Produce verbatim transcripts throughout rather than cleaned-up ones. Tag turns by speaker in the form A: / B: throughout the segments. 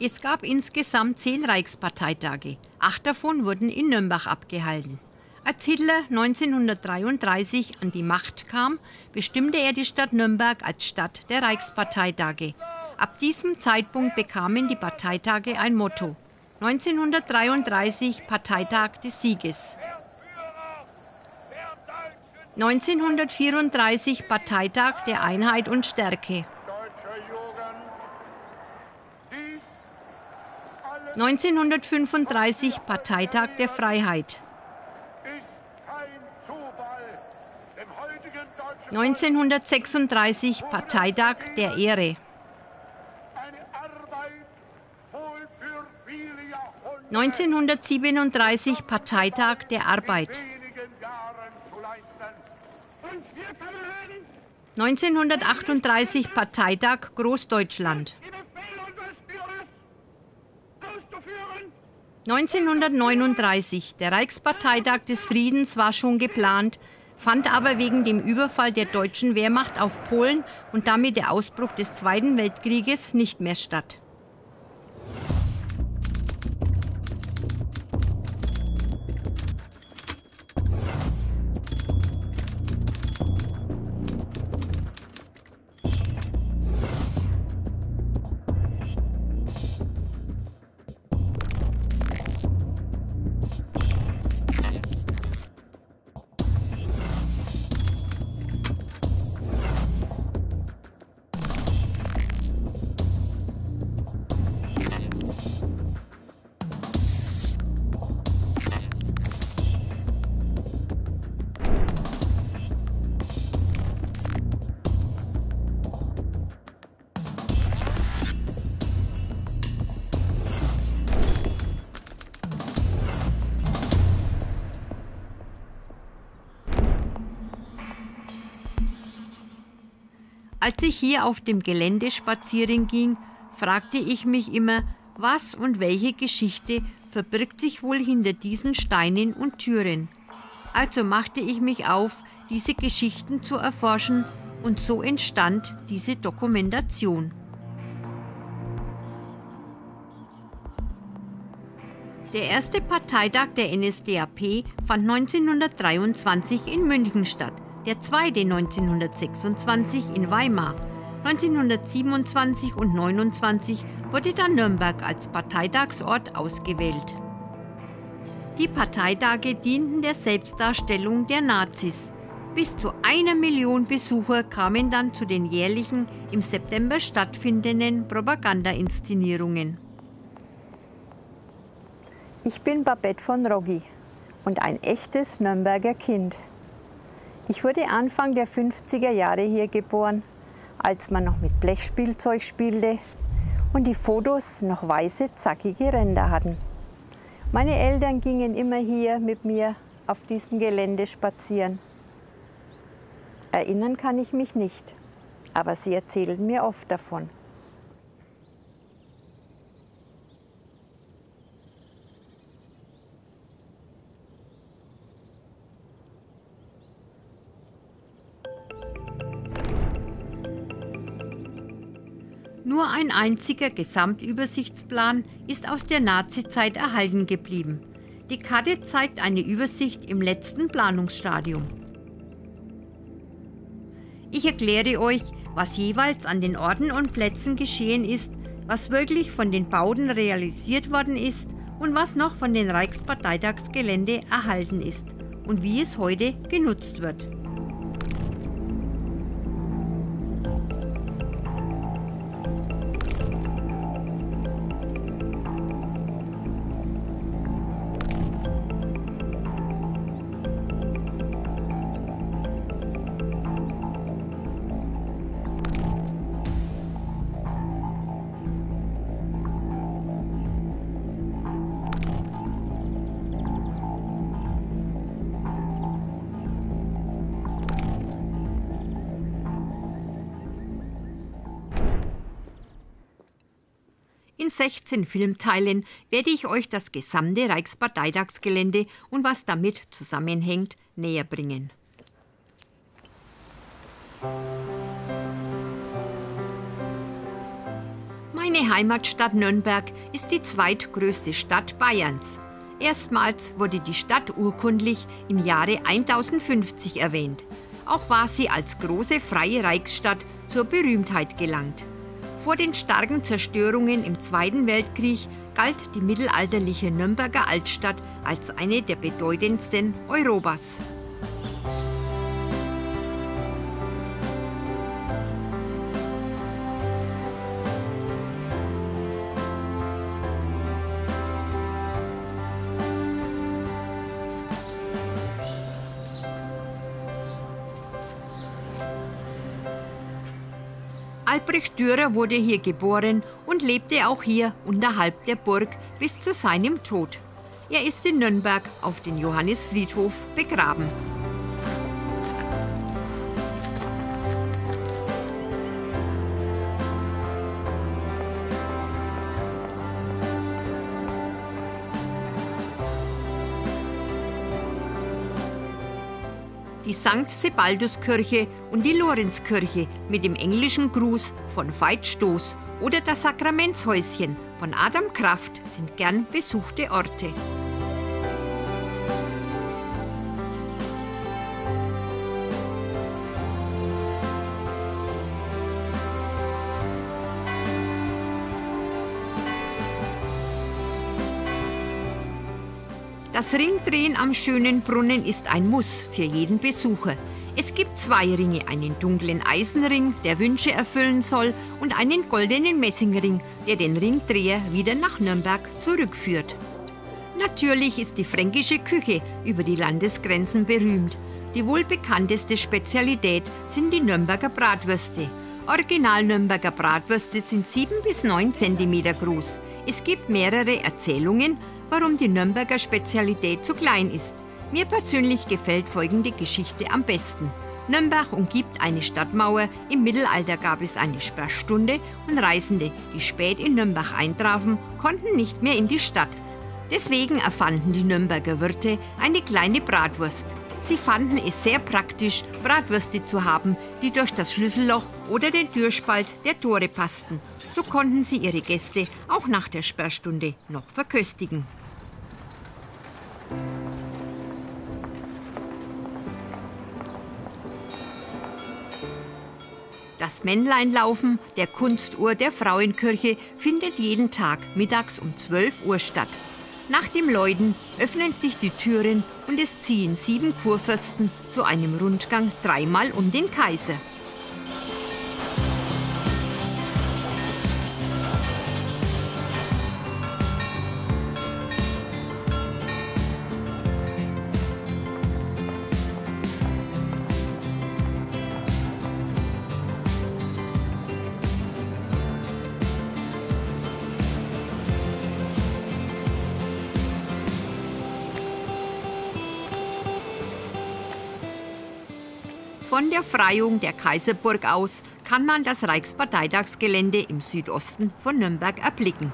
A: Es gab insgesamt zehn Reichsparteitage. Acht davon wurden in Nürnberg abgehalten. Als Hitler neunzehnhundertdreiunddreißig an die Macht kam, bestimmte er die Stadt Nürnberg als Stadt der Reichsparteitage. Ab diesem Zeitpunkt bekamen die Parteitage ein Motto. neunzehnhundertdreiunddreißig Parteitag des Sieges. neunzehnhundertvierunddreißig Parteitag der Einheit und Stärke. neunzehnhundertfünfunddreißig Parteitag der Freiheit. neunzehnhundertsechsunddreißig Parteitag der Ehre. neunzehnhundertsiebenunddreißig Parteitag der Arbeit. neunzehnhundertachtunddreißig Parteitag Großdeutschland. neunzehnhundertneununddreißig, der Reichsparteitag des Friedens war schon geplant, fand aber wegen dem Überfall der deutschen Wehrmacht auf Polen und damit der Ausbruch des Zweiten Weltkrieges nicht mehr statt. Als ich hier auf dem Gelände spazieren ging, fragte ich mich immer, was und welche Geschichte verbirgt sich wohl hinter diesen Steinen und Türen. Also machte ich mich auf, diese Geschichten zu erforschen, und so entstand diese Dokumentation. Der erste Parteitag der N S D A P fand neunzehnhundertdreiundzwanzig in München statt. Der zweite neunzehnhundertsechsundzwanzig in Weimar. neunzehnhundertsiebenundzwanzig und neunundzwanzig wurde dann Nürnberg als Parteitagsort ausgewählt. Die Parteitage dienten der Selbstdarstellung der Nazis. Bis zu einer Million Besucher kamen dann zu den jährlichen im September stattfindenden Propaganda-Inszenierungen.
B: Ich bin Babette von Roggi und ein echtes Nürnberger Kind. Ich wurde Anfang der fünfziger Jahre hier geboren, als man noch mit Blechspielzeug spielte und die Fotos noch weiße, zackige Ränder hatten. Meine Eltern gingen immer hier mit mir auf diesem Gelände spazieren. Erinnern kann ich mich nicht, aber sie erzählten mir oft davon.
A: Nur ein einziger Gesamtübersichtsplan ist aus der Nazizeit erhalten geblieben. Die Karte zeigt eine Übersicht im letzten Planungsstadium. Ich erkläre euch, was jeweils an den Orten und Plätzen geschehen ist, was wirklich von den Bauten realisiert worden ist und was noch von den Reichsparteitagsgelände erhalten ist und wie es heute genutzt wird. In sechzehn Filmteilen werde ich euch das gesamte Reichsparteitagsgelände und was damit zusammenhängt, näher bringen. Mein Meine Heimatstadt Nürnberg ist die zweitgrößte Stadt Bayerns. Erstmals wurde die Stadt urkundlich im Jahre tausendfünfzig erwähnt. Auch war sie als große freie Reichsstadt zur Berühmtheit gelangt. Vor den starken Zerstörungen im Zweiten Weltkrieg galt die mittelalterliche Nürnberger Altstadt als eine der bedeutendsten Europas. Albrecht Dürer wurde hier geboren und lebte auch hier unterhalb der Burg bis zu seinem Tod. Er ist in Nürnberg auf dem Johannisfriedhof begraben. Die Sankt Sebalduskirche und die Lorenzkirche mit dem englischen Gruß von Veit Stoß oder das Sakramentshäuschen von Adam Kraft sind gern besuchte Orte. Das Ringdrehen am Schönen Brunnen ist ein Muss für jeden Besucher. Es gibt zwei Ringe, einen dunklen Eisenring, der Wünsche erfüllen soll, und einen goldenen Messingring, der den Ringdreher wieder nach Nürnberg zurückführt. Natürlich ist die fränkische Küche über die Landesgrenzen berühmt. Die wohl bekannteste Spezialität sind die Nürnberger Bratwürste. Original Nürnberger Bratwürste sind sieben bis neun Zentimeter groß. Es gibt mehrere Erzählungen, warum die Nürnberger Spezialität zu klein ist. Mir persönlich gefällt folgende Geschichte am besten. Nürnberg umgibt eine Stadtmauer. Im Mittelalter gab es eine Sperrstunde und Reisende, die spät in Nürnberg eintrafen, konnten nicht mehr in die Stadt. Deswegen erfanden die Nürnberger Wirte eine kleine Bratwurst. Sie fanden es sehr praktisch, Bratwürste zu haben, die durch das Schlüsselloch oder den Türspalt der Tore passten. So konnten sie ihre Gäste auch nach der Sperrstunde noch verköstigen. Das Männleinlaufen der Kunstuhr der Frauenkirche findet jeden Tag mittags um zwölf Uhr statt. Nach dem Läuten öffnen sich die Türen und es ziehen sieben Kurfürsten zu einem Rundgang dreimal um den Kaiser. Von der Freiung der Kaiserburg aus kann man das Reichsparteitagsgelände im Südosten von Nürnberg erblicken.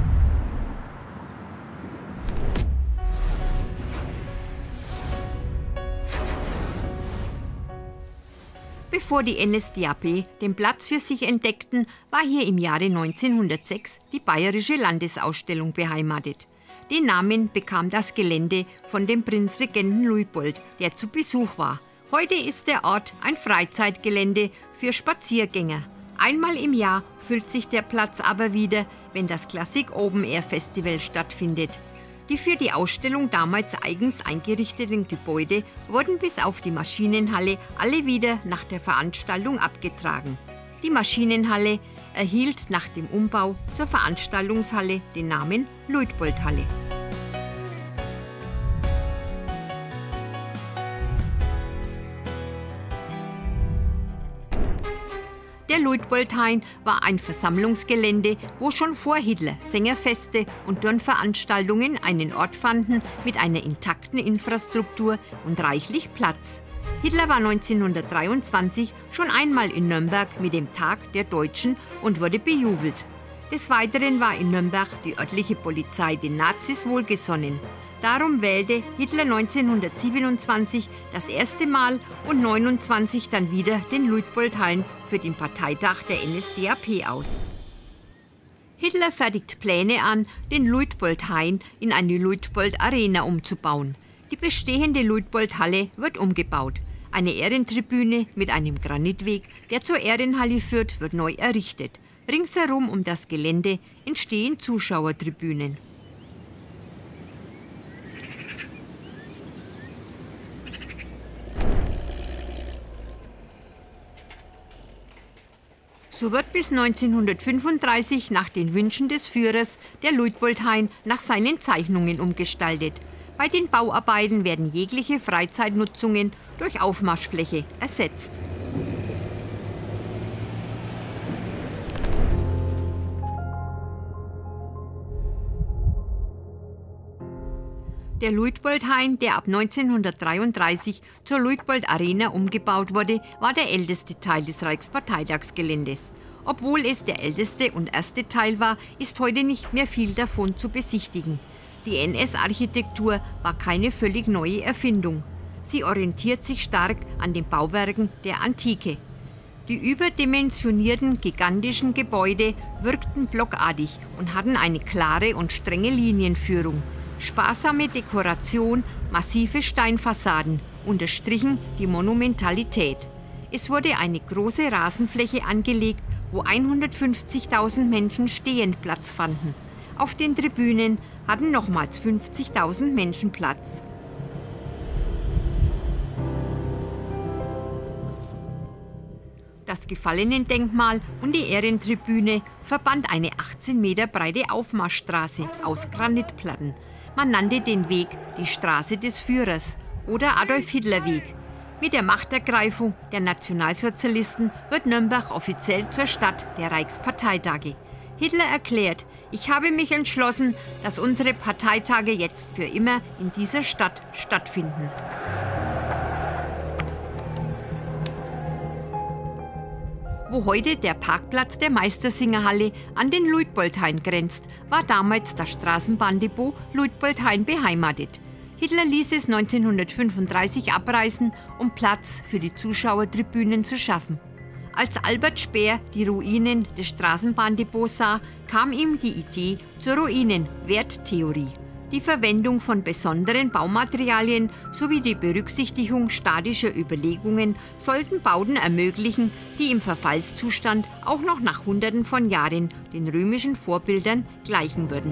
A: Bevor die N S D A P den Platz für sich entdeckten, war hier im Jahre neunzehnhundertsechs die Bayerische Landesausstellung beheimatet. Den Namen bekam das Gelände von dem Prinzregenten Luitpold, der zu Besuch war. Heute ist der Ort ein Freizeitgelände für Spaziergänger. Einmal im Jahr füllt sich der Platz aber wieder, wenn das Klassik Open Air Festival stattfindet. Die für die Ausstellung damals eigens eingerichteten Gebäude wurden bis auf die Maschinenhalle alle wieder nach der Veranstaltung abgetragen. Die Maschinenhalle erhielt nach dem Umbau zur Veranstaltungshalle den Namen Luitpoldhalle. Der Luitpoldhain war ein Versammlungsgelände, wo schon vor Hitler Sängerfeste und Turnveranstaltungen einen Ort fanden mit einer intakten Infrastruktur und reichlich Platz. Hitler war neunzehnhundertdreiundzwanzig schon einmal in Nürnberg mit dem Tag der Deutschen und wurde bejubelt. Des Weiteren war in Nürnberg die örtliche Polizei den Nazis wohlgesonnen. Darum wählte Hitler neunzehnhundertsiebenundzwanzig das erste Mal und neunundzwanzig dann wieder den Luitpoldhain für den Parteitag der N S D A P aus. Hitler fertigt Pläne an, den Luitpoldhain in eine Luitpold-Arena umzubauen. Die bestehende Luitpoldhalle wird umgebaut. Eine Ehrentribüne mit einem Granitweg, der zur Ehrenhalle führt, wird neu errichtet. Ringsherum um das Gelände entstehen Zuschauertribünen. So wird bis neunzehnhundertfünfunddreißig nach den Wünschen des Führers der Luitpoldhain nach seinen Zeichnungen umgestaltet. Bei den Bauarbeiten werden jegliche Freizeitnutzungen durch Aufmarschfläche ersetzt. Der Luitpoldhain, der ab neunzehnhundertdreiunddreißig zur Luitpold-Arena umgebaut wurde, war der älteste Teil des Reichsparteitagsgeländes. Obwohl es der älteste und erste Teil war, ist heute nicht mehr viel davon zu besichtigen. Die N S-Architektur war keine völlig neue Erfindung. Sie orientiert sich stark an den Bauwerken der Antike. Die überdimensionierten, gigantischen Gebäude wirkten blockartig und hatten eine klare und strenge Linienführung. Sparsame Dekoration, massive Steinfassaden unterstrichen die Monumentalität. Es wurde eine große Rasenfläche angelegt, wo hundertfünfzigtausend Menschen stehend Platz fanden. Auf den Tribünen hatten nochmals fünfzigtausend Menschen Platz. Das Gefallenendenkmal und die Ehrentribüne verband eine achtzehn Meter breite Aufmarschstraße aus Granitplatten. Man nannte den Weg die Straße des Führers oder Adolf-Hitler-Weg. Mit der Machtergreifung der Nationalsozialisten wird Nürnberg offiziell zur Stadt der Reichsparteitage. Hitler erklärt: Ich habe mich entschlossen, dass unsere Parteitage jetzt für immer in dieser Stadt stattfinden. Wo heute der Parkplatz der Meistersingerhalle an den Luitpoldhain grenzt, war damals das Straßenbahndepot Luitpoldhain beheimatet. Hitler ließ es neunzehnhundertfünfunddreißig abreißen, um Platz für die Zuschauertribünen zu schaffen. Als Albert Speer die Ruinen des Straßenbahndepots sah, kam ihm die Idee zur Ruinenwerttheorie. Die Verwendung von besonderen Baumaterialien sowie die Berücksichtigung statischer Überlegungen sollten Bauten ermöglichen, die im Verfallszustand auch noch nach Hunderten von Jahren den römischen Vorbildern gleichen würden.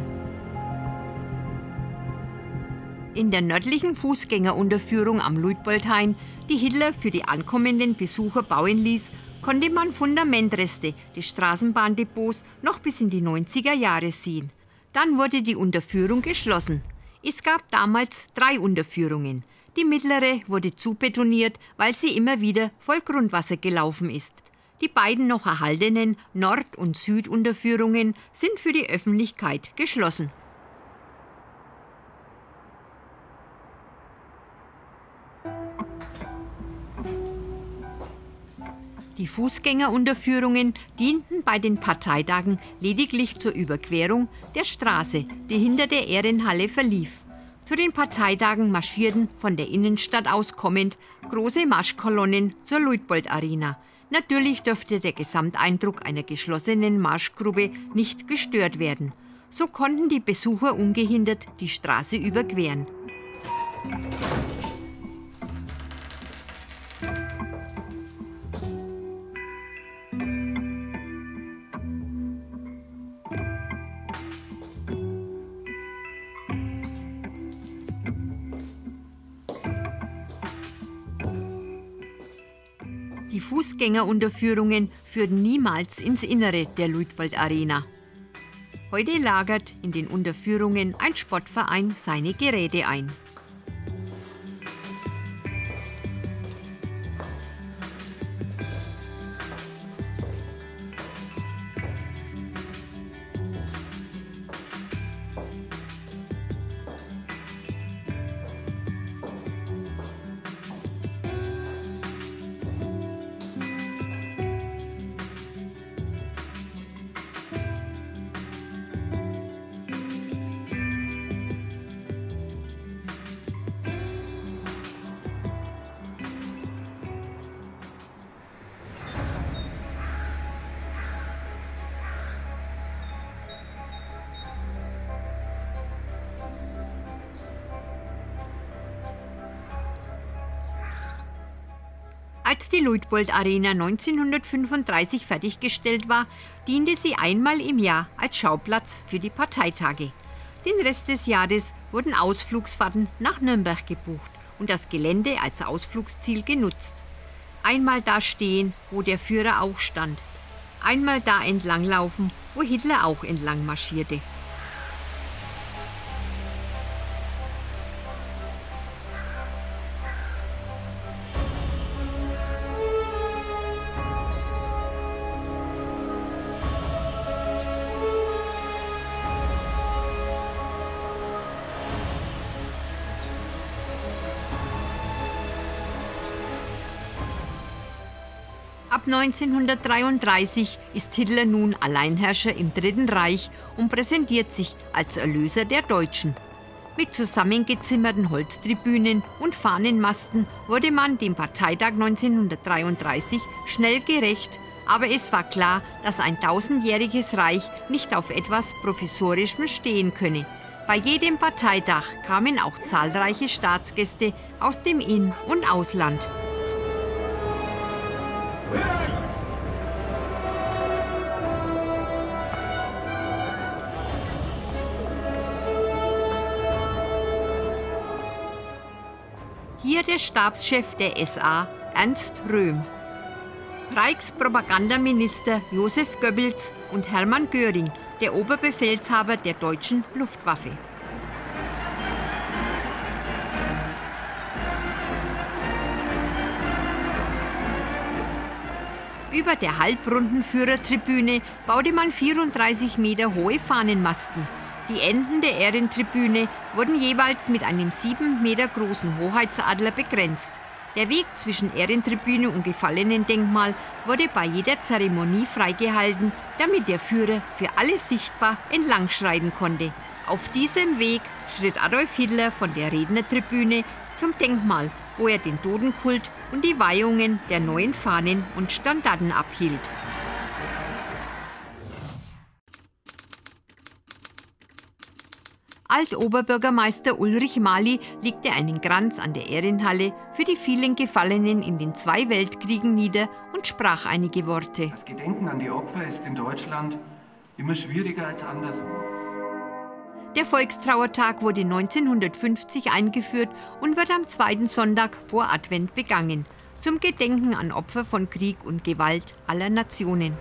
A: In der nördlichen Fußgängerunterführung am Luitpoldhain, die Hitler für die ankommenden Besucher bauen ließ, konnte man Fundamentreste des Straßenbahndepots noch bis in die neunziger Jahre sehen. Dann wurde die Unterführung geschlossen. Es gab damals drei Unterführungen. Die mittlere wurde zubetoniert, weil sie immer wieder voll Grundwasser gelaufen ist. Die beiden noch erhaltenen Nord- und Südunterführungen sind für die Öffentlichkeit geschlossen. Die Fußgängerunterführungen dienten bei den Parteitagen lediglich zur Überquerung der Straße, die hinter der Ehrenhalle verlief. Zu den Parteitagen marschierten von der Innenstadt aus kommend große Marschkolonnen zur Luitpold-Arena. Natürlich dürfte der Gesamteindruck einer geschlossenen Marschgruppe nicht gestört werden. So konnten die Besucher ungehindert die Straße überqueren. Die Fußgängerunterführungen führten niemals ins Innere der Luitpold-Arena. Heute lagert in den Unterführungen ein Sportverein seine Geräte ein. Als die Luitpold Arena neunzehnhundertfünfunddreißig fertiggestellt war, diente sie einmal im Jahr als Schauplatz für die Parteitage. Den Rest des Jahres wurden Ausflugsfahrten nach Nürnberg gebucht und das Gelände als Ausflugsziel genutzt. Einmal da stehen, wo der Führer auch stand. Einmal da entlanglaufen, wo Hitler auch entlang marschierte. Ab neunzehnhundertdreiunddreißig ist Hitler nun Alleinherrscher im Dritten Reich und präsentiert sich als Erlöser der Deutschen. Mit zusammengezimmerten Holztribünen und Fahnenmasten wurde man dem Parteitag neunzehnhundertdreiunddreißig schnell gerecht, aber es war klar, dass ein tausendjähriges Reich nicht auf etwas Provisorischem stehen könne. Bei jedem Parteitag kamen auch zahlreiche Staatsgäste aus dem In- und Ausland. Hier der Stabschef der S A, Ernst Röhm. Reichspropagandaminister Josef Goebbels und Hermann Göring, der Oberbefehlshaber der deutschen Luftwaffe. Über der halbrunden Führertribüne baute man vierunddreißig Meter hohe Fahnenmasten. Die Enden der Ehrentribüne wurden jeweils mit einem sieben Meter großen Hoheitsadler begrenzt. Der Weg zwischen Ehrentribüne und Gefallenendenkmal wurde bei jeder Zeremonie freigehalten, damit der Führer für alle sichtbar entlangschreiten konnte. Auf diesem Weg schritt Adolf Hitler von der Rednertribüne zum Denkmal, wo er den Totenkult und die Weihungen der neuen Fahnen und Standarten abhielt. Altoberbürgermeister Ulrich Mali legte einen Kranz an der Ehrenhalle für die vielen Gefallenen in den zwei Weltkriegen nieder und sprach einige Worte.
C: Das Gedenken an die Opfer ist in Deutschland immer schwieriger als anderswo.
A: Der Volkstrauertag wurde neunzehnhundertfünfzig eingeführt und wird am zweiten Sonntag vor Advent begangen, zum Gedenken an Opfer von Krieg und Gewalt aller Nationen.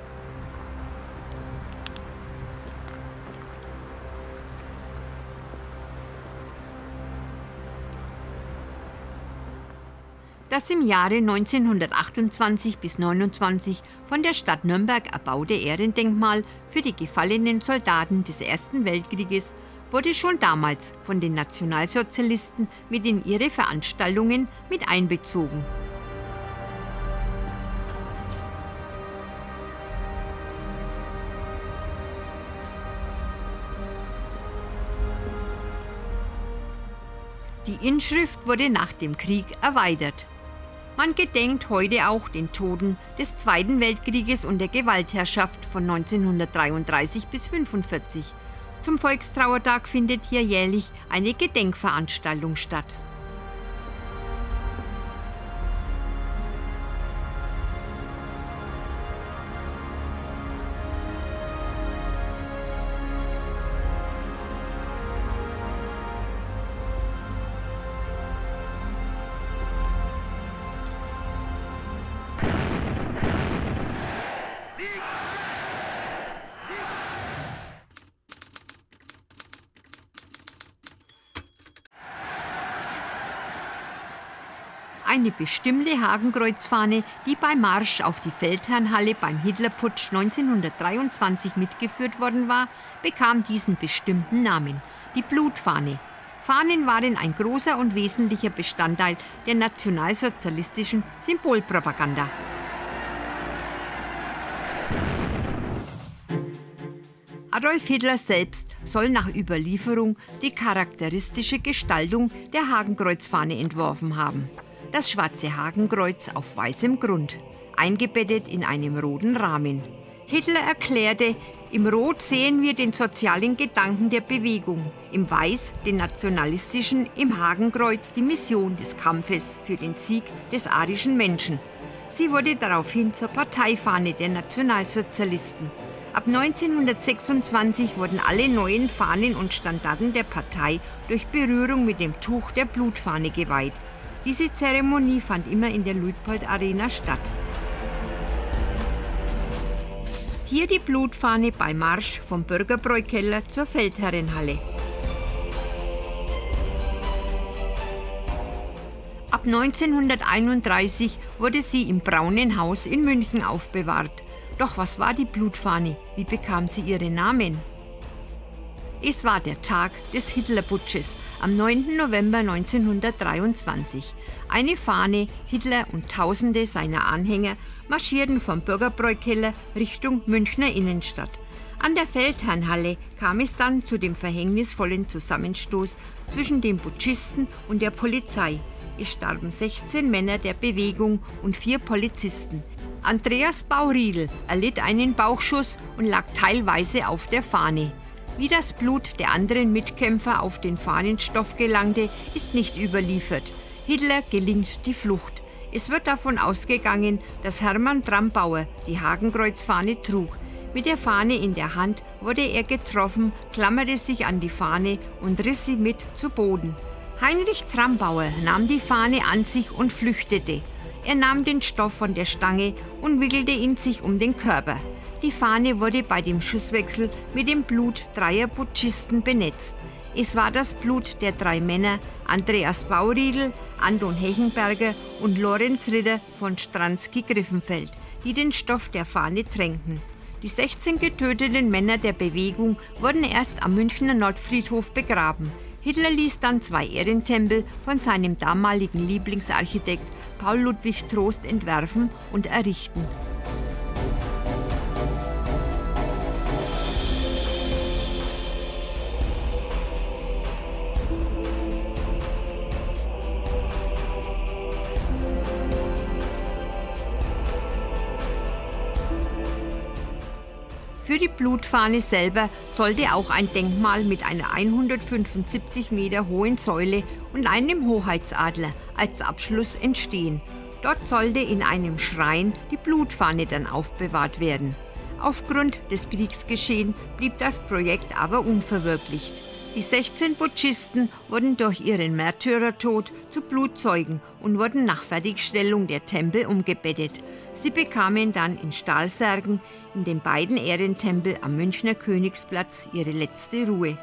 A: Das im Jahre neunzehnhundertachtundzwanzig bis neunundzwanzig von der Stadt Nürnberg erbaute Ehrendenkmal für die gefallenen Soldaten des Ersten Weltkrieges wurde schon damals von den Nationalsozialisten mit in ihre Veranstaltungen mit einbezogen. Die Inschrift wurde nach dem Krieg erweitert. Man gedenkt heute auch den Toten des Zweiten Weltkrieges und der Gewaltherrschaft von neunzehnhundertdreiunddreißig bis fünfundvierzig. Zum Volkstrauertag findet hier jährlich eine Gedenkveranstaltung statt. Eine bestimmte Hakenkreuzfahne, die beim Marsch auf die Feldherrnhalle beim Hitlerputsch neunzehnhundertdreiundzwanzig mitgeführt worden war, bekam diesen bestimmten Namen, die Blutfahne. Fahnen waren ein großer und wesentlicher Bestandteil der nationalsozialistischen Symbolpropaganda. Adolf Hitler selbst soll nach Überlieferung die charakteristische Gestaltung der Hakenkreuzfahne entworfen haben. Das schwarze Hakenkreuz auf weißem Grund, eingebettet in einem roten Rahmen. Hitler erklärte, im Rot sehen wir den sozialen Gedanken der Bewegung, im Weiß den nationalistischen, im Hakenkreuz die Mission des Kampfes für den Sieg des arischen Menschen. Sie wurde daraufhin zur Parteifahne der Nationalsozialisten. Ab neunzehnhundertsechsundzwanzig wurden alle neuen Fahnen und Standarten der Partei durch Berührung mit dem Tuch der Blutfahne geweiht. Diese Zeremonie fand immer in der Luitpold Arena statt. Hier die Blutfahne beim Marsch vom Bürgerbräukeller zur Feldherrenhalle. Ab neunzehnhunderteinunddreißig wurde sie im Braunen Haus in München aufbewahrt. Doch was war die Blutfahne? Wie bekam sie ihren Namen? Es war der Tag des Hitlerputsches am neunten November neunzehnhundertdreiundzwanzig. Eine Fahne, Hitler und Tausende seiner Anhänger marschierten vom Bürgerbräukeller Richtung Münchner Innenstadt. An der Feldherrnhalle kam es dann zu dem verhängnisvollen Zusammenstoß zwischen den Putschisten und der Polizei. Es starben sechzehn Männer der Bewegung und vier Polizisten. Andreas Bauriedl erlitt einen Bauchschuss und lag teilweise auf der Fahne. Wie das Blut der anderen Mitkämpfer auf den Fahnenstoff gelangte, ist nicht überliefert. Hitler gelingt die Flucht. Es wird davon ausgegangen, dass Hermann Trambauer die Hakenkreuzfahne trug. Mit der Fahne in der Hand wurde er getroffen, klammerte sich an die Fahne und riss sie mit zu Boden. Heinrich Trambauer nahm die Fahne an sich und flüchtete. Er nahm den Stoff von der Stange und wickelte ihn sich um den Körper. Die Fahne wurde bei dem Schusswechsel mit dem Blut dreier Putschisten benetzt. Es war das Blut der drei Männer, Andreas Bauriedl, Anton Hechenberger und Lorenz Ritter von Stransky-Griffenfeld, die den Stoff der Fahne tränkten. Die sechzehn getöteten Männer der Bewegung wurden erst am Münchner Nordfriedhof begraben. Hitler ließ dann zwei Ehrentempel von seinem damaligen Lieblingsarchitekt Paul Ludwig Troost entwerfen und errichten. Für die Blutfahne selber sollte auch ein Denkmal mit einer hundertfünfundsiebzig Meter hohen Säule und einem Hoheitsadler als Abschluss entstehen. Dort sollte in einem Schrein die Blutfahne dann aufbewahrt werden. Aufgrund des Kriegsgeschehens blieb das Projekt aber unverwirklicht. Die sechzehn Putschisten wurden durch ihren Märtyrertod zu Blutzeugen und wurden nach Fertigstellung der Tempel umgebettet. Sie bekamen dann in Stahlsärgen in den beiden Ehrentempeln am Münchner Königsplatz ihre letzte Ruhe.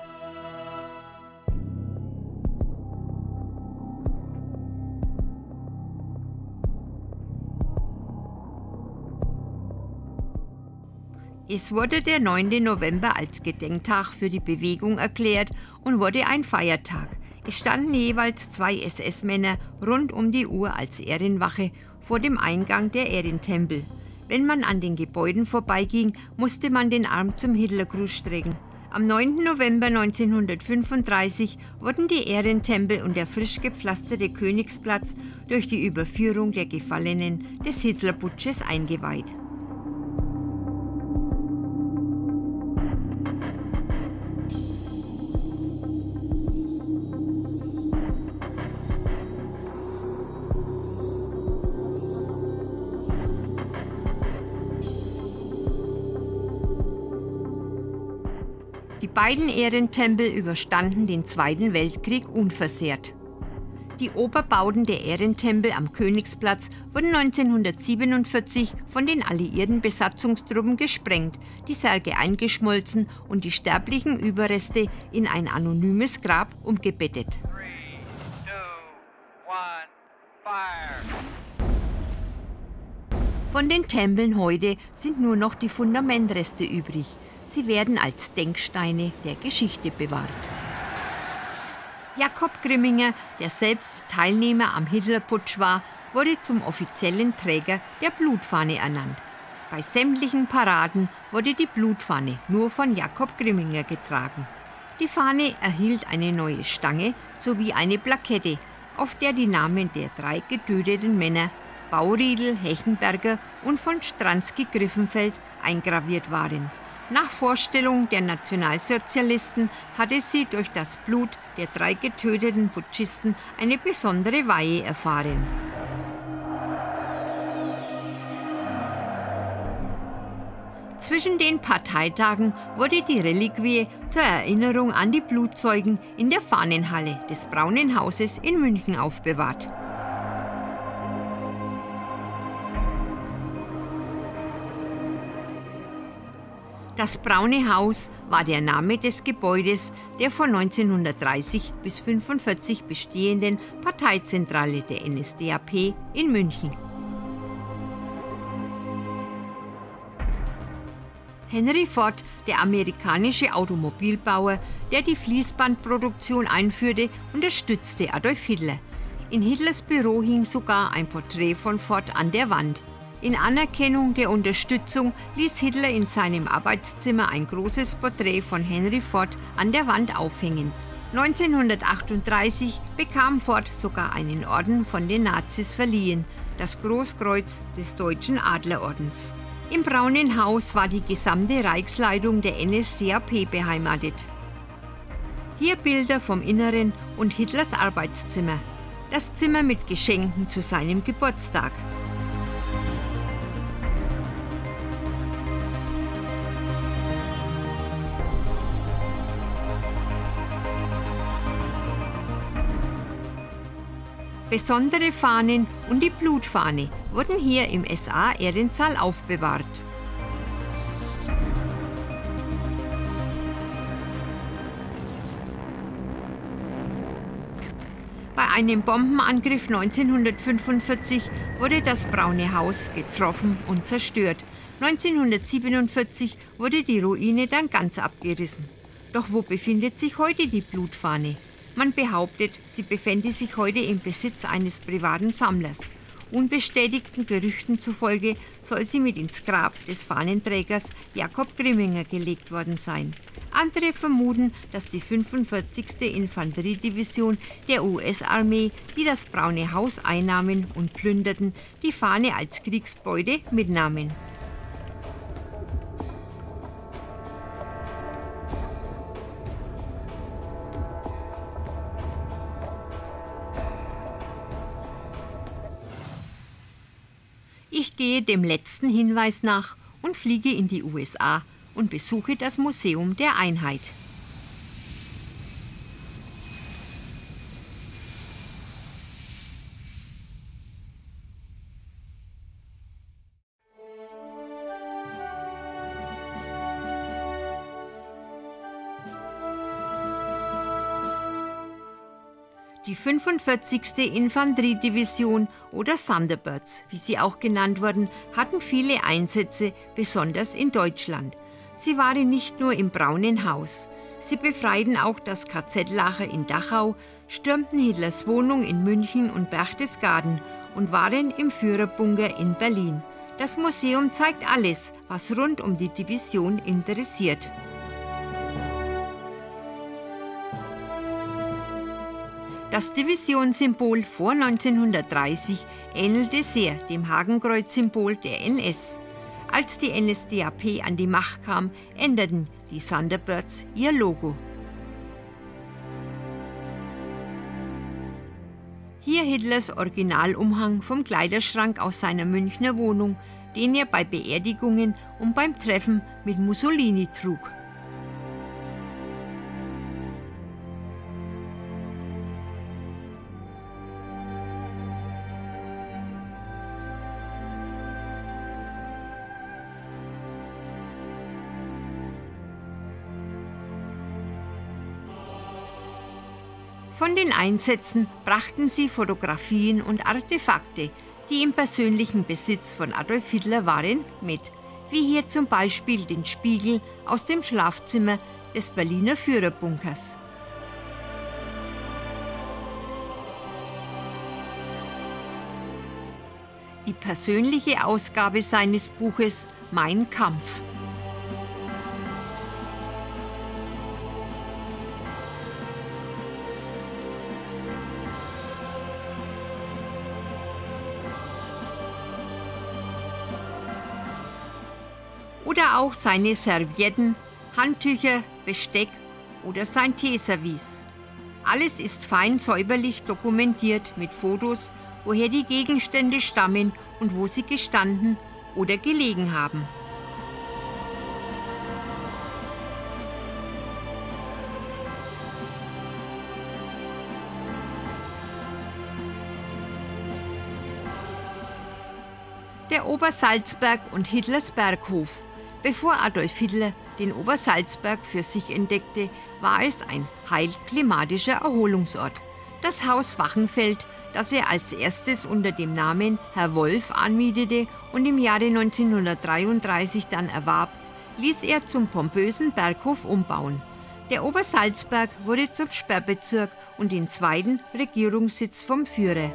A: Es wurde der neunte November als Gedenktag für die Bewegung erklärt und wurde ein Feiertag. Es standen jeweils zwei S S-Männer rund um die Uhr als Ehrenwache vor dem Eingang der Ehrentempel. Wenn man an den Gebäuden vorbeiging, musste man den Arm zum Hitlergruß strecken. Am neunten November neunzehnhundertfünfunddreißig wurden die Ehrentempel und der frisch gepflasterte Königsplatz durch die Überführung der Gefallenen des Hitlerputsches eingeweiht. Die beiden Ehrentempel überstanden den Zweiten Weltkrieg unversehrt. Die Oberbauten der Ehrentempel am Königsplatz wurden neunzehnhundertsiebenundvierzig von den alliierten Besatzungstruppen gesprengt, die Särge eingeschmolzen und die sterblichen Überreste in ein anonymes Grab umgebettet.
D: Three, two, one, fire.
A: Von den Tempeln heute sind nur noch die Fundamentreste übrig. Sie werden als Denksteine der Geschichte bewahrt. Jakob Grimminger, der selbst Teilnehmer am Hitlerputsch war, wurde zum offiziellen Träger der Blutfahne ernannt. Bei sämtlichen Paraden wurde die Blutfahne nur von Jakob Grimminger getragen. Die Fahne erhielt eine neue Stange sowie eine Plakette, auf der die Namen der drei getöteten Männer Bauriedl, Hechenberger und von Stransky-Griffenfeld eingraviert waren. Nach Vorstellung der Nationalsozialisten hatte sie durch das Blut der drei getöteten Putschisten eine besondere Weihe erfahren. Zwischen den Parteitagen wurde die Reliquie zur Erinnerung an die Blutzeugen in der Fahnenhalle des Braunen Hauses in München aufbewahrt. Das Braune Haus war der Name des Gebäudes der von neunzehnhundertdreißig bis fünfundvierzig bestehenden Parteizentrale der N S D A P in München. Henry Ford, der amerikanische Automobilbauer, der die Fließbandproduktion einführte, unterstützte Adolf Hitler. In Hitlers Büro hing sogar ein Porträt von Ford an der Wand. In Anerkennung der Unterstützung ließ Hitler in seinem Arbeitszimmer ein großes Porträt von Henry Ford an der Wand aufhängen. neunzehnhundertachtunddreißig bekam Ford sogar einen Orden von den Nazis verliehen, das Großkreuz des Deutschen Adlerordens. Im Braunen Haus war die gesamte Reichsleitung der N S D A P beheimatet. Hier Bilder vom Inneren und Hitlers Arbeitszimmer. Das Zimmer mit Geschenken zu seinem Geburtstag. Besondere Fahnen und die Blutfahne wurden hier im S A-Ehrensaal aufbewahrt. Bei einem Bombenangriff neunzehnhundertfünfundvierzig wurde das Braune Haus getroffen und zerstört. neunzehnhundertsiebenundvierzig wurde die Ruine dann ganz abgerissen. Doch wo befindet sich heute die Blutfahne? Man behauptet, sie befände sich heute im Besitz eines privaten Sammlers. Unbestätigten Gerüchten zufolge soll sie mit ins Grab des Fahnenträgers Jakob Grimminger gelegt worden sein. Andere vermuten, dass die fünfundvierzigste Infanteriedivision der U S-Armee, die das Braune Haus einnahmen und plünderten, die Fahne als Kriegsbeute mitnahmen. Ich gehe dem letzten Hinweis nach und fliege in die U S A und besuche das Museum der Einheit. Die fünfundvierzigste Infanteriedivision oder Thunderbirds, wie sie auch genannt wurden, hatten viele Einsätze, besonders in Deutschland. Sie waren nicht nur im Braunen Haus. Sie befreiten auch das K Z-Lager in Dachau, stürmten Hitlers Wohnung in München und Berchtesgaden und waren im Führerbunker in Berlin. Das Museum zeigt alles, was rund um die Division interessiert. Das Divisionssymbol vor neunzehnhundertdreißig ähnelte sehr dem Hakenkreuz-Symbol der N S. Als die N S D A P an die Macht kam, änderten die Thunderbirds ihr Logo. Hier Hitlers Originalumhang vom Kleiderschrank aus seiner Münchner Wohnung, den er bei Beerdigungen und beim Treffen mit Mussolini trug. Von den Einsätzen brachten sie Fotografien und Artefakte, die im persönlichen Besitz von Adolf Hitler waren, mit, wie hier zum Beispiel den Spiegel aus dem Schlafzimmer des Berliner Führerbunkers. Die persönliche Ausgabe seines Buches Mein Kampf. Oder auch seine Servietten, Handtücher, Besteck oder sein Teeservice. Alles ist fein säuberlich dokumentiert mit Fotos, woher die Gegenstände stammen und wo sie gestanden oder gelegen haben. Der Obersalzberg und Hitlers Berghof. Bevor Adolf Hitler den Obersalzberg für sich entdeckte, war es ein heilklimatischer Erholungsort. Das Haus Wachenfeld, das er als erstes unter dem Namen Herr Wolf anmietete und im Jahre neunzehnhundertdreiunddreißig dann erwarb, ließ er zum pompösen Berghof umbauen. Der Obersalzberg wurde zum Sperrbezirk und den zweiten Regierungssitz vom Führer.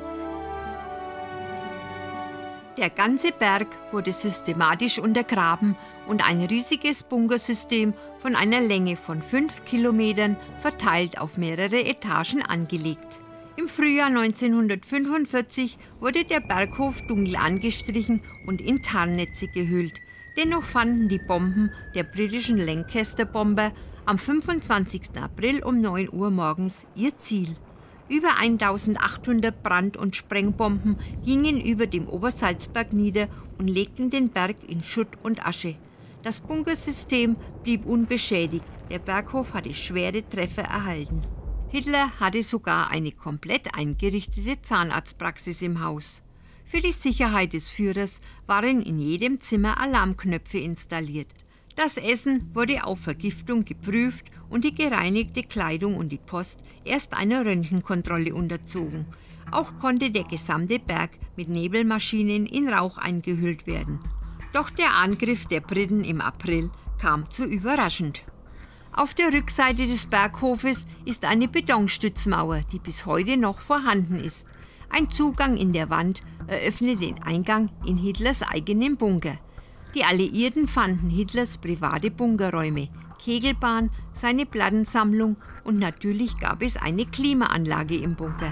A: Der ganze Berg wurde systematisch untergraben und ein riesiges Bunkersystem von einer Länge von fünf Kilometern verteilt auf mehrere Etagen angelegt. Im Frühjahr neunzehnhundertfünfundvierzig wurde der Berghof dunkel angestrichen und in Tarnnetze gehüllt. Dennoch fanden die Bomben der britischen Lancaster-Bomber am fünfundzwanzigsten April um neun Uhr morgens ihr Ziel. Über eintausendachthundert Brand- und Sprengbomben gingen über dem Obersalzberg nieder und legten den Berg in Schutt und Asche. Das Bunkersystem blieb unbeschädigt, der Berghof hatte schwere Treffer erhalten. Hitler hatte sogar eine komplett eingerichtete Zahnarztpraxis im Haus. Für die Sicherheit des Führers waren in jedem Zimmer Alarmknöpfe installiert. Das Essen wurde auf Vergiftung geprüft und die gereinigte Kleidung und die Post erst einer Röntgenkontrolle unterzogen. Auch konnte der gesamte Berg mit Nebelmaschinen in Rauch eingehüllt werden. Doch der Angriff der Briten im April kam zu überraschend. Auf der Rückseite des Berghofes ist eine Betonstützmauer, die bis heute noch vorhanden ist. Ein Zugang in der Wand eröffnet den Eingang in Hitlers eigenen Bunker. Die Alliierten fanden Hitlers private Bunkerräume, Kegelbahn, seine Plattensammlung und natürlich gab es eine Klimaanlage im Bunker.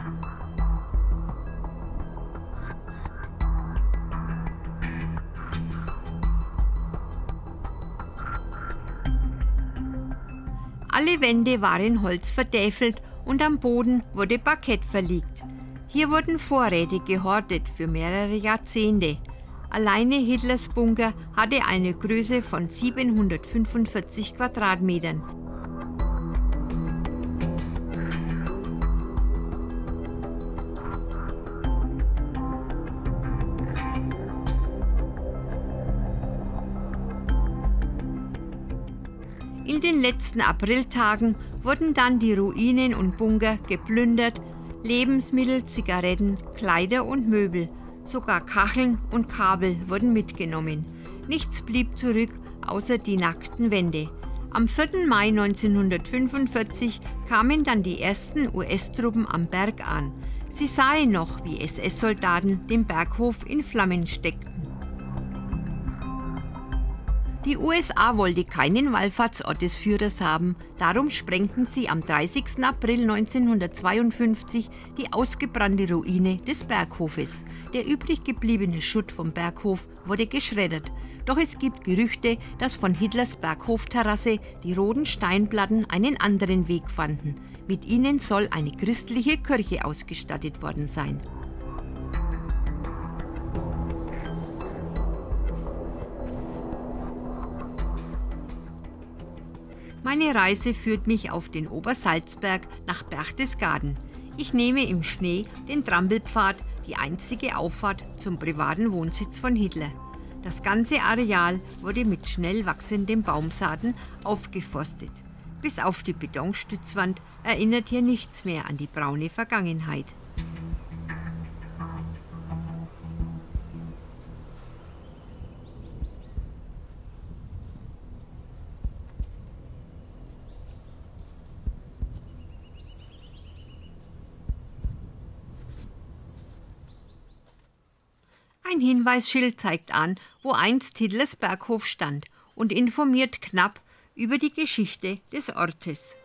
A: Alle Wände waren holzvertäfelt und am Boden wurde Parkett verlegt. Hier wurden Vorräte gehortet für mehrere Jahrzehnte. Alleine Hitlers Bunker hatte eine Größe von siebenhundertfünfundvierzig Quadratmetern. In den letzten Apriltagen wurden dann die Ruinen und Bunker geplündert, Lebensmittel, Zigaretten, Kleider und Möbel, sogar Kacheln und Kabel wurden mitgenommen. Nichts blieb zurück, außer die nackten Wände. Am vierten Mai neunzehnhundertfünfundvierzig kamen dann die ersten U S-Truppen am Berg an. Sie sahen noch, wie S S-Soldaten den Berghof in Flammen steckten. Die U S A wollte keinen Wallfahrtsort des Führers haben, darum sprengten sie am dreißigsten April neunzehnhundertzweiundfünfzig die ausgebrannte Ruine des Berghofes. Der übrig gebliebene Schutt vom Berghof wurde geschreddert. Doch es gibt Gerüchte, dass von Hitlers Berghofterrasse die roten Steinplatten einen anderen Weg fanden. Mit ihnen soll eine christliche Kirche ausgestattet worden sein. Meine Reise führt mich auf den Obersalzberg nach Berchtesgaden. Ich nehme im Schnee den Trampelpfad, die einzige Auffahrt zum privaten Wohnsitz von Hitler. Das ganze Areal wurde mit schnell wachsenden Baumsaaten aufgeforstet. Bis auf die Betonstützwand erinnert hier nichts mehr an die braune Vergangenheit. Ein Hinweisschild zeigt an, wo einst Hitlers Berghof stand und informiert knapp über die Geschichte des Ortes.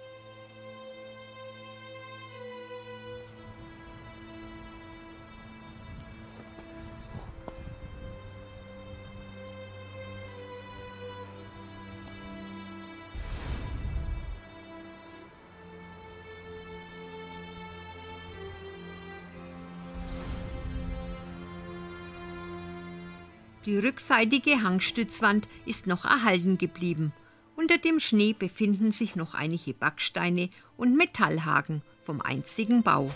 A: Die rückseitige Hangstützwand ist noch erhalten geblieben. Unter dem Schnee befinden sich noch einige Backsteine und Metallhaken vom einstigen Bau.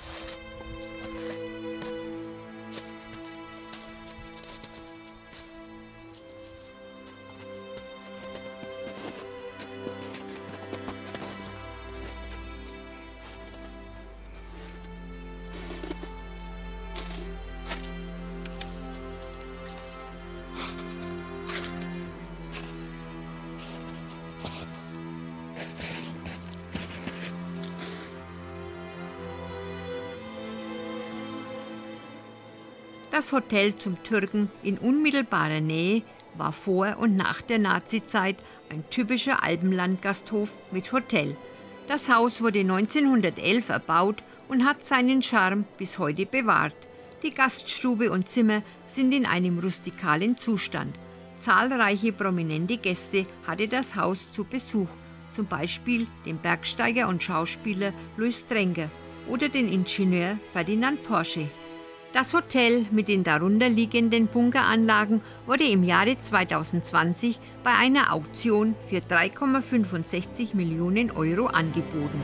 A: Das Hotel zum Türken in unmittelbarer Nähe war vor und nach der Nazizeit ein typischer Alpenlandgasthof mit Hotel. Das Haus wurde neunzehnhundertelf erbaut und hat seinen Charme bis heute bewahrt. Die Gaststube und Zimmer sind in einem rustikalen Zustand. Zahlreiche prominente Gäste hatte das Haus zu Besuch, zum Beispiel den Bergsteiger und Schauspieler Louis Trenker oder den Ingenieur Ferdinand Porsche. Das Hotel mit den darunter liegenden Bunkeranlagen wurde im Jahre zweitausendzwanzig bei einer Auktion für drei Komma fünfundsechzig Millionen Euro angeboten.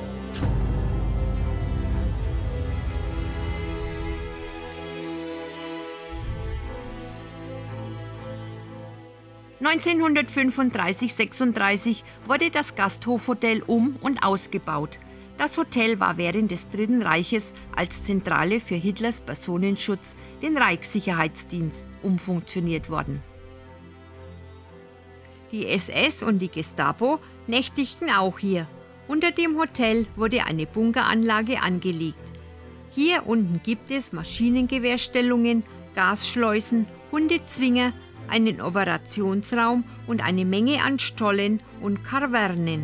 A: neunzehnhundertfünfunddreißig sechsunddreißig wurde das Gasthofhotel um- und ausgebaut. Das Hotel war während des Dritten Reiches als Zentrale für Hitlers Personenschutz, den Reichssicherheitsdienst, umfunktioniert worden. Die S S und die Gestapo nächtigten auch hier. Unter dem Hotel wurde eine Bunkeranlage angelegt. Hier unten gibt es Maschinengewehrstellungen, Gasschleusen, Hundezwinger, einen Operationsraum und eine Menge an Stollen und Kavernen.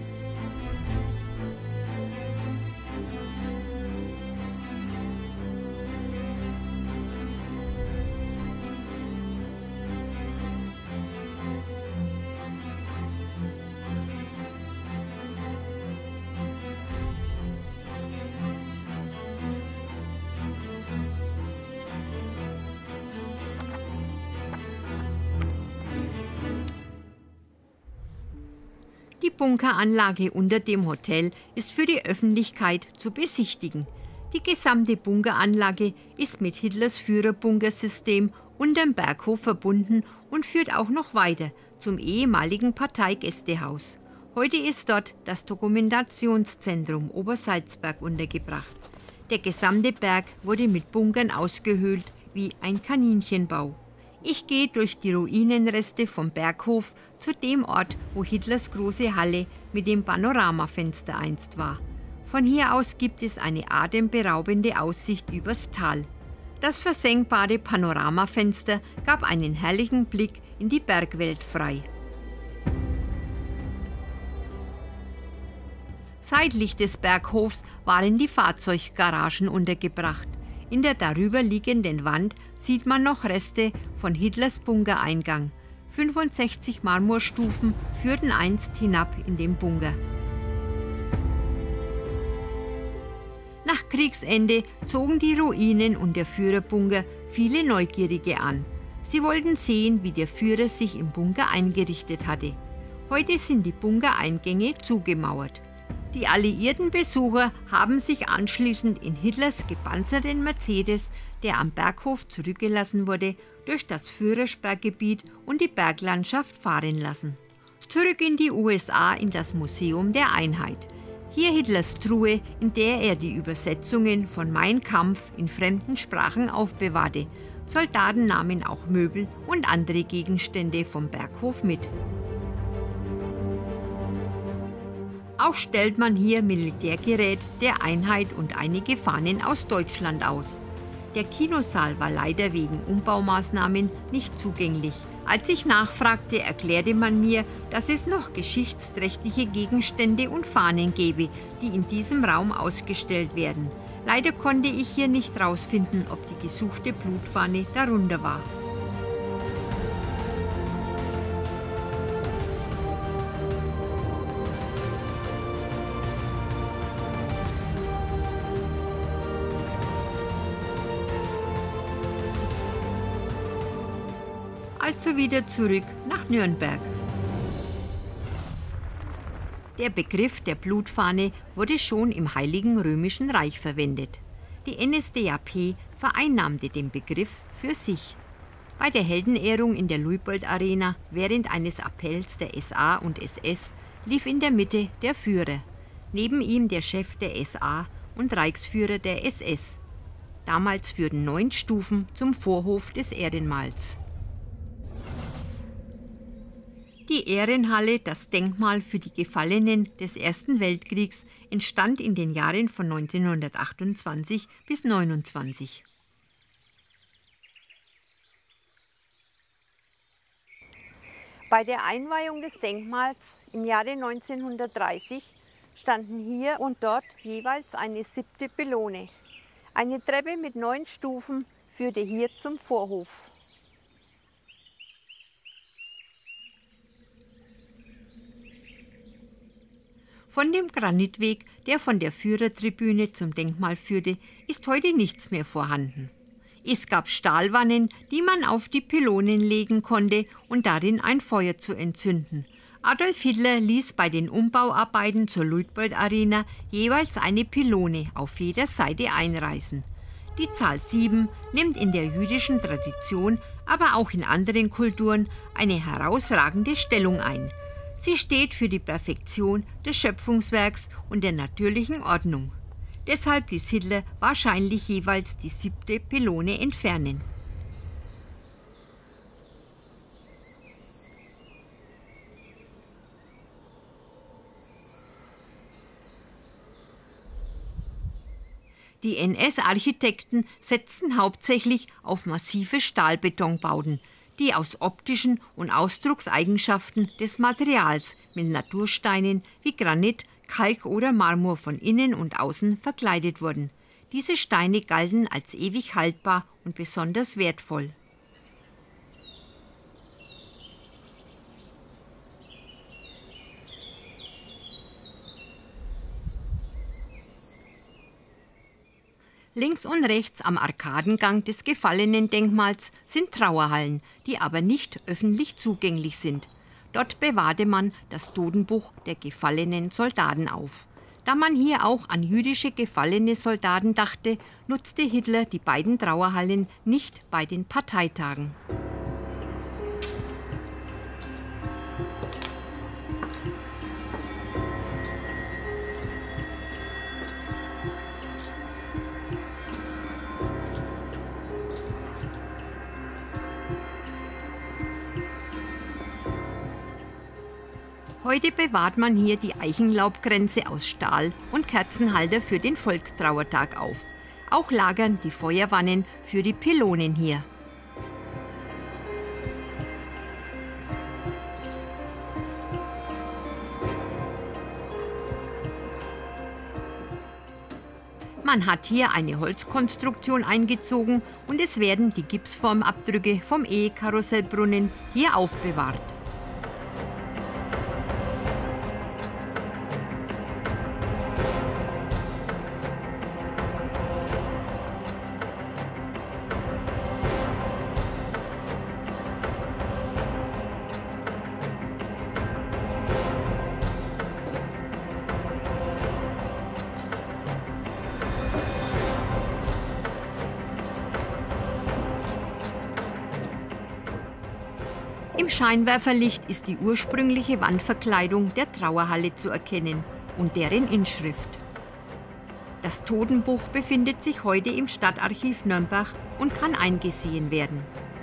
A: Die Bunkeranlage unter dem Hotel ist für die Öffentlichkeit zu besichtigen. Die gesamte Bunkeranlage ist mit Hitlers Führerbunkersystem unterm Berghof verbunden und führt auch noch weiter zum ehemaligen Parteigästehaus. Heute ist dort das Dokumentationszentrum Obersalzberg untergebracht. Der gesamte Berg wurde mit Bunkern ausgehöhlt wie ein Kaninchenbau. Ich gehe durch die Ruinenreste vom Berghof zu dem Ort, wo Hitlers große Halle mit dem Panoramafenster einst war. Von hier aus gibt es eine atemberaubende Aussicht übers Tal. Das versenkbare Panoramafenster gab einen herrlichen Blick in die Bergwelt frei. Seitlich des Berghofs waren die Fahrzeuggaragen untergebracht. In der darüber liegenden Wand sieht man noch Reste von Hitlers Bunkereingang. fünfundsechzig Marmorstufen führten einst hinab in den Bunker. Nach Kriegsende zogen die Ruinen und der Führerbunker viele Neugierige an. Sie wollten sehen, wie der Führer sich im Bunker eingerichtet hatte. Heute sind die Bunkereingänge zugemauert. Die alliierten Besucher haben sich anschließend in Hitlers gepanzerten Mercedes, der am Berghof zurückgelassen wurde, durch das Führersperrgebiet und die Berglandschaft fahren lassen. Zurück in die U S A in das Museum der Einheit. Hier Hitlers Truhe, in der er die Übersetzungen von Mein Kampf in fremden Sprachen aufbewahrte. Soldaten nahmen auch Möbel und andere Gegenstände vom Berghof mit. Auch stellt man hier Militärgerät der Einheit und einige Fahnen aus Deutschland aus. Der Kinosaal war leider wegen Umbaumaßnahmen nicht zugänglich. Als ich nachfragte, erklärte man mir, dass es noch geschichtsträchtige Gegenstände und Fahnen gäbe, die in diesem Raum ausgestellt werden. Leider konnte ich hier nicht herausfinden, ob die gesuchte Blutfahne darunter war. Also wieder zurück nach Nürnberg. Der Begriff der Blutfahne wurde schon im Heiligen Römischen Reich verwendet. Die N S D A P vereinnahmte den Begriff für sich. Bei der Heldenehrung in der Luitpold-Arena während eines Appells der S A und S S lief in der Mitte der Führer, neben ihm der Chef der S A und Reichsführer der S S. Damals führten neun Stufen zum Vorhof des Ehrenmals. Die Ehrenhalle, das Denkmal für die Gefallenen des Ersten Weltkriegs, entstand in den Jahren von neunzehnhundertachtundzwanzig bis neunundzwanzig.
B: Bei der Einweihung des Denkmals im Jahre neunzehnhundertdreißig standen hier und dort jeweils eine siebte Pylone. Eine Treppe mit neun Stufen führte hier zum Vorhof.
A: Von dem Granitweg, der von der Führertribüne zum Denkmal führte, ist heute nichts mehr vorhanden. Es gab Stahlwannen, die man auf die Pylonen legen konnte und darin ein Feuer zu entzünden. Adolf Hitler ließ bei den Umbauarbeiten zur Luitpold-Arena jeweils eine Pylone auf jeder Seite einreißen. Die Zahl sieben nimmt in der jüdischen Tradition, aber auch in anderen Kulturen eine herausragende Stellung ein. Sie steht für die Perfektion des Schöpfungswerks und der natürlichen Ordnung. Deshalb ließ Hitler wahrscheinlich jeweils die siebte Pylone entfernen. Die N S-Architekten setzten hauptsächlich auf massive Stahlbetonbauten, die aus optischen und Ausdruckseigenschaften des Materials mit Natursteinen wie Granit, Kalk oder Marmor von innen und außen verkleidet wurden. Diese Steine galten als ewig haltbar und besonders wertvoll. Links und rechts am Arkadengang des Gefallenen-Denkmals sind Trauerhallen, die aber nicht öffentlich zugänglich sind. Dort bewahrte man das Totenbuch der gefallenen Soldaten auf. Da man hier auch an jüdische gefallene Soldaten dachte, nutzte Hitler die beiden Trauerhallen nicht bei den Parteitagen. Heute bewahrt man hier die Eichenlaubkränze aus Stahl und Kerzenhalter für den Volkstrauertag auf. Auch lagern die Feuerwannen für die Pylonen hier. Man hat hier eine Holzkonstruktion eingezogen und es werden die Gipsformabdrücke vom Ehekarussellbrunnen hier aufbewahrt. Im Scheinwerferlicht ist die ursprüngliche Wandverkleidung der Trauerhalle zu erkennen und deren Inschrift. Das Totenbuch befindet sich heute im Stadtarchiv Nürnberg und kann eingesehen werden.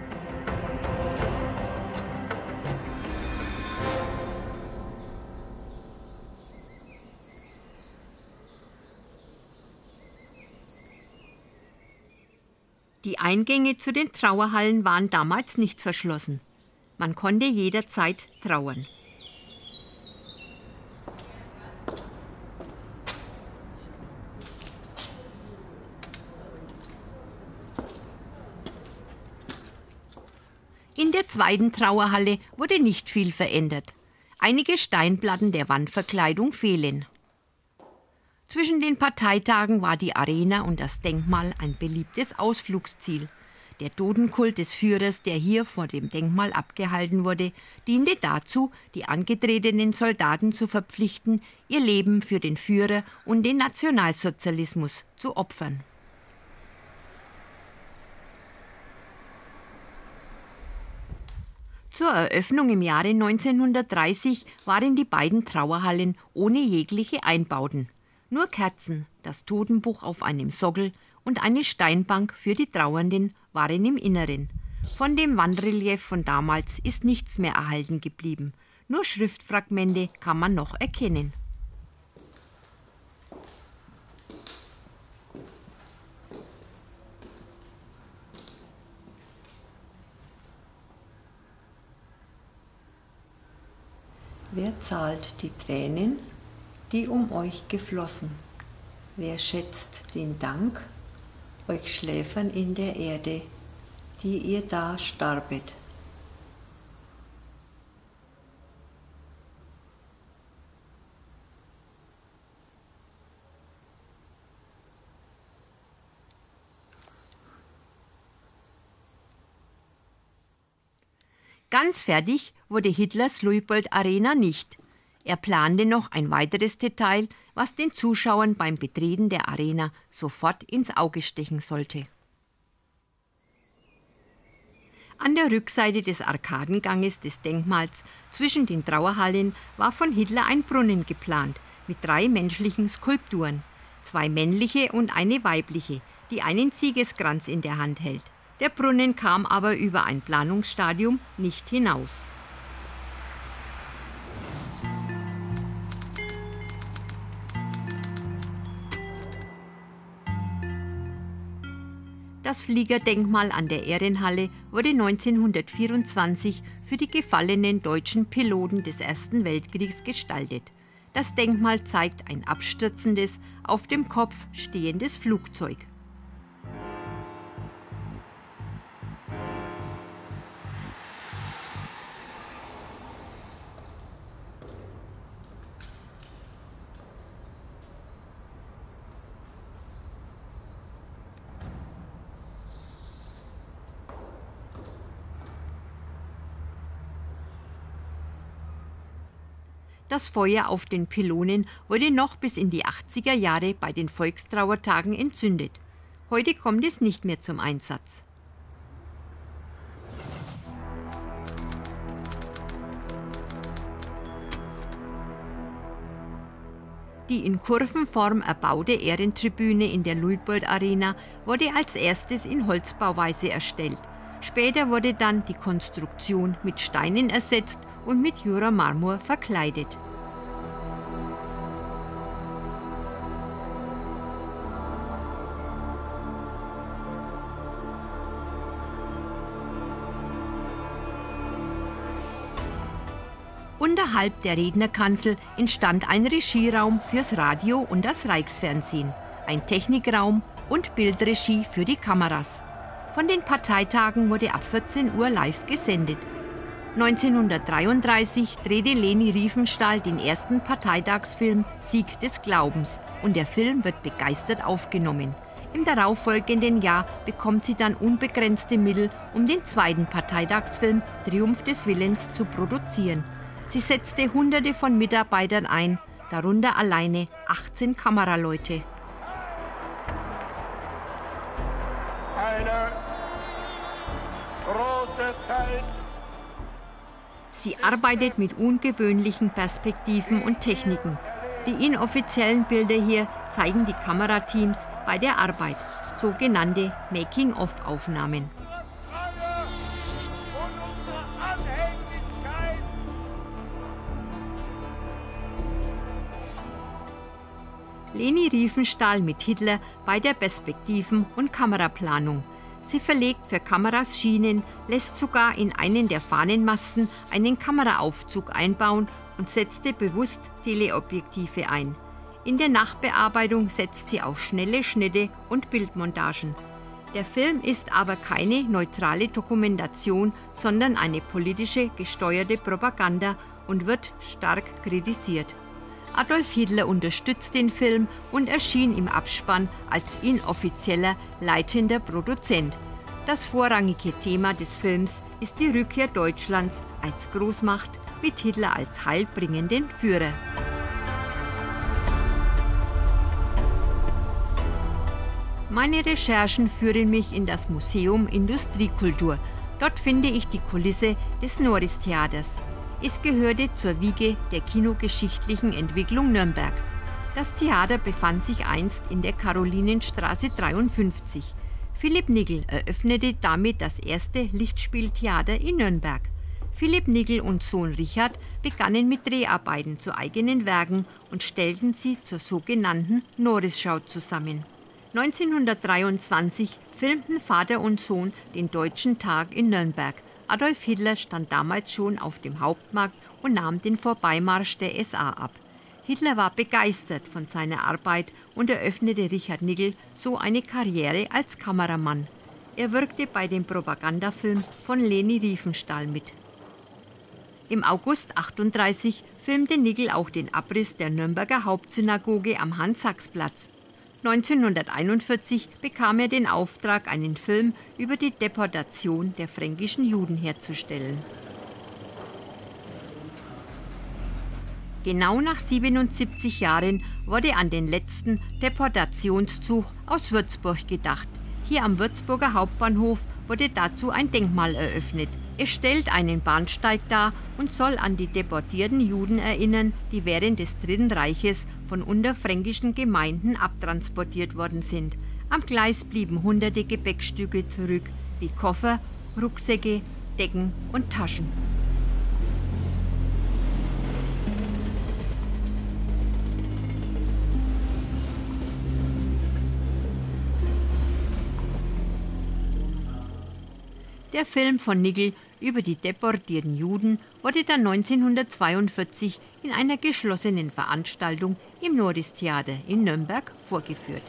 A: Die Eingänge zu den Trauerhallen waren damals nicht verschlossen. Man konnte jederzeit trauern. In der zweiten Trauerhalle wurde nicht viel verändert. Einige Steinplatten der Wandverkleidung fehlen. Zwischen den Parteitagen war die Arena und das Denkmal ein beliebtes Ausflugsziel. Der Totenkult des Führers, der hier vor dem Denkmal abgehalten wurde, diente dazu, die angetretenen Soldaten zu verpflichten, ihr Leben für den Führer und den Nationalsozialismus zu opfern. Zur Eröffnung im Jahre neunzehnhundertdreißig waren die beiden Trauerhallen ohne jegliche Einbauten. Nur Kerzen, das Totenbuch auf einem Sockel und eine Steinbank für die Trauernden waren im Inneren. Von dem Wandrelief von damals ist nichts mehr erhalten geblieben. Nur Schriftfragmente kann man noch erkennen. Wer zahlt die Tränen, die um euch geflossen? Wer schätzt den Dank, euch Schläfern in der Erde, die ihr da starbet? Ganz fertig wurde Hitlers Luitpold-Arena nicht. Er plante noch ein weiteres Detail, was den Zuschauern beim Betreten der Arena sofort ins Auge stechen sollte. An der Rückseite des Arkadenganges des Denkmals zwischen den Trauerhallen war von Hitler ein Brunnen geplant mit drei menschlichen Skulpturen, zwei männliche und eine weibliche, die einen Siegeskranz in der Hand hält. Der Brunnen kam aber über ein Planungsstadium nicht hinaus. Das Fliegerdenkmal an der Ehrenhalle wurde neunzehnhundertvierundzwanzig für die gefallenen deutschen Piloten des Ersten Weltkriegs gestaltet. Das Denkmal zeigt ein abstürzendes, auf dem Kopf stehendes Flugzeug. Das Feuer auf den Pylonen wurde noch bis in die achtziger Jahre bei den Volkstrauertagen entzündet. Heute kommt es nicht mehr zum Einsatz. Die in Kurvenform erbaute Ehrentribüne in der Luitpold-Arena wurde als erstes in Holzbauweise erstellt. Später wurde dann die Konstruktion mit Steinen ersetzt und mit Jura-Marmor verkleidet. Unterhalb der Rednerkanzel entstand ein Regieraum fürs Radio und das Reichsfernsehen, ein Technikraum und Bildregie für die Kameras. Von den Parteitagen wurde ab vierzehn Uhr live gesendet. neunzehnhundertdreiunddreißig drehte Leni Riefenstahl den ersten Parteitagsfilm Sieg des Glaubens und der Film wird begeistert aufgenommen. Im darauffolgenden Jahr bekommt sie dann unbegrenzte Mittel, um den zweiten Parteitagsfilm Triumph des Willens zu produzieren. Sie setzte Hunderte von Mitarbeitern ein, darunter alleine achtzehn Kameraleute.
D: Eine große Zeit.
A: Sie arbeitet mit ungewöhnlichen Perspektiven und Techniken. Die inoffiziellen Bilder hier zeigen die Kamerateams bei der Arbeit, sogenannte Making-of-Aufnahmen. Leni Riefenstahl mit Hitler bei der Perspektiven- und Kameraplanung. Sie verlegt für Kameras Schienen, lässt sogar in einen der Fahnenmasten einen Kameraaufzug einbauen und setzte bewusst Teleobjektive ein. In der Nachbearbeitung setzt sie auf schnelle Schnitte und Bildmontagen. Der Film ist aber keine neutrale Dokumentation, sondern eine politische, gesteuerte Propaganda und wird stark kritisiert. Adolf Hitler unterstützt den Film und erschien im Abspann als inoffizieller leitender Produzent. Das vorrangige Thema des Films ist die Rückkehr Deutschlands als Großmacht mit Hitler als heilbringenden Führer. Meine Recherchen führen mich in das Museum Industriekultur. Dort finde ich die Kulisse des Norris-Theaters. Es gehörte zur Wiege der kinogeschichtlichen Entwicklung Nürnbergs. Das Theater befand sich einst in der Karolinenstraße dreiundfünfzig. Philipp Nickel eröffnete damit das erste Lichtspieltheater in Nürnberg. Philipp Nickel und Sohn Richard begannen mit Dreharbeiten zu eigenen Werken und stellten sie zur sogenannten Norris-Schau zusammen. neunzehnhundertdreiundzwanzig filmten Vater und Sohn den Deutschen Tag in Nürnberg, Adolf Hitler stand damals schon auf dem Hauptmarkt und nahm den Vorbeimarsch der S A ab. Hitler war begeistert von seiner Arbeit und eröffnete Richard Nickel so eine Karriere als Kameramann. Er wirkte bei dem Propagandafilm von Leni Riefenstahl mit. Im August achtunddreißig filmte Nickel auch den Abriss der Nürnberger Hauptsynagoge am Hans-Sachs-Platz. neunzehnhunderteinundvierzig bekam er den Auftrag, einen Film über die Deportation der fränkischen Juden herzustellen. Genau nach siebenundsiebzig Jahren wurde an den letzten Deportationszug aus Würzburg gedacht. Hier am Würzburger Hauptbahnhof wurde dazu ein Denkmal eröffnet. Es stellt einen Bahnsteig dar und soll an die deportierten Juden erinnern, die während des Dritten Reiches von unterfränkischen Gemeinden abtransportiert worden sind. Am Gleis blieben hunderte Gepäckstücke zurück, wie Koffer, Rucksäcke, Decken und Taschen. Der Film von Nickel über die deportierten Juden wurde dann neunzehnhundertzweiundvierzig in einer geschlossenen Veranstaltung im Norristheater in Nürnberg vorgeführt.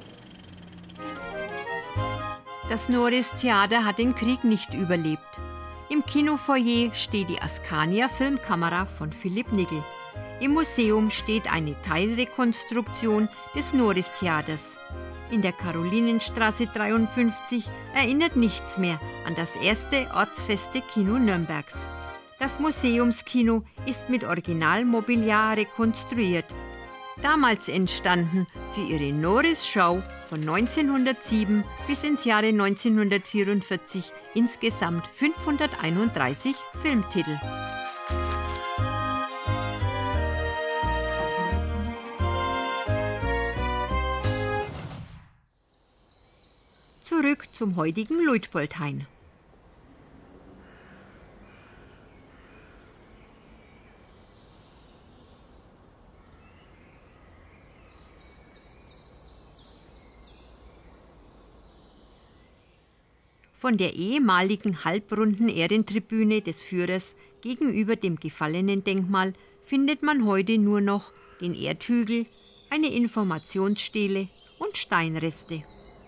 A: Das Norristheater hat den Krieg nicht überlebt. Im Kinofoyer steht die Askania-Filmkamera von Philipp Nickel. Im Museum steht eine Teilrekonstruktion des Norristheaters. In der Karolinenstraße dreiundfünfzig erinnert nichts mehr an das erste ortsfeste Kino Nürnbergs. Das Museumskino ist mit Originalmobiliar rekonstruiert. Damals entstanden für ihre Norris-Show von neunzehnhundertsieben bis ins Jahre neunzehnhundertvierundvierzig insgesamt fünfhunderteinunddreißig Filmtitel. Zurück zum heutigen Luitpoldhain. Von der ehemaligen halbrunden Ehrentribüne des Führers gegenüber dem Gefallenen-Denkmal findet man heute nur noch den Erdhügel, eine Informationsstele und Steinreste.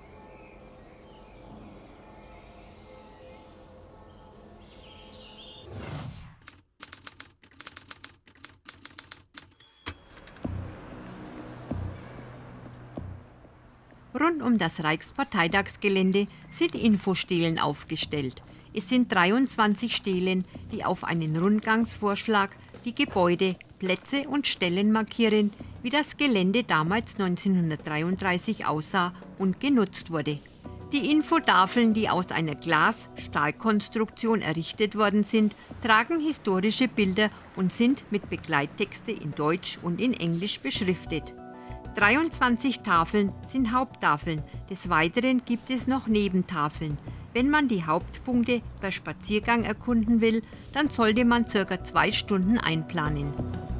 A: Rund um das Reichsparteitagsgelände sind Infostelen aufgestellt. Es sind dreiundzwanzig Stelen, die auf einen Rundgangsvorschlag die Gebäude, Plätze und Stellen markieren, wie das Gelände damals neunzehnhundertdreiunddreißig aussah und genutzt wurde. Die Infotafeln, die aus einer Glas-Stahlkonstruktion errichtet worden sind, tragen historische Bilder und sind mit Begleittexte in Deutsch und in Englisch beschriftet. dreiundzwanzig Tafeln sind Haupttafeln, des Weiteren gibt es noch Nebentafeln. Wenn man die Hauptpunkte per Spaziergang erkunden will, dann sollte man ca. zwei Stunden einplanen.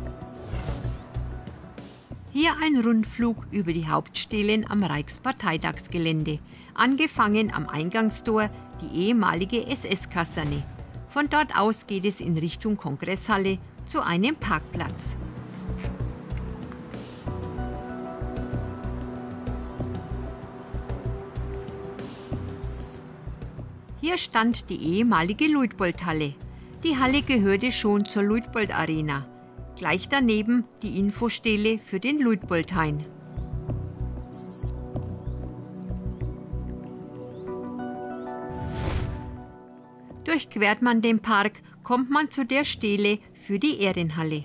A: Hier ein Rundflug über die Hauptstelen am Reichsparteitagsgelände, angefangen am Eingangstor, die ehemalige S S-Kaserne. Von dort aus geht es in Richtung Kongresshalle zu einem Parkplatz. Hier stand die ehemalige Luitpoldhalle. Die Halle gehörte schon zur Luitpold Arena. Gleich daneben die Infostele für den Luitpoldhain. Durchquert man den Park, kommt man zu der Stele für die Ehrenhalle.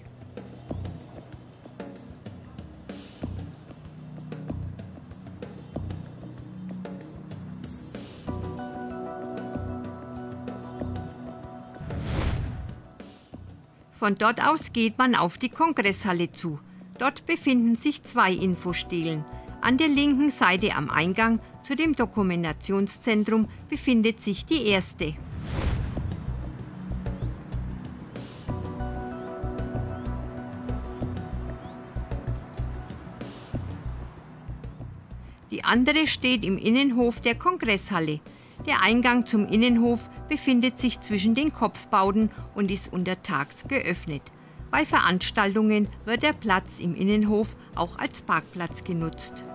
A: Von dort aus geht man auf die Kongresshalle zu. Dort befinden sich zwei Infostelen. An der linken Seite am Eingang zu dem Dokumentationszentrum befindet sich die erste. Die andere steht im Innenhof der Kongresshalle. Der Eingang zum Innenhof befindet sich zwischen den Kopfbauten und ist untertags geöffnet. Bei Veranstaltungen wird der Platz im Innenhof auch als Parkplatz genutzt.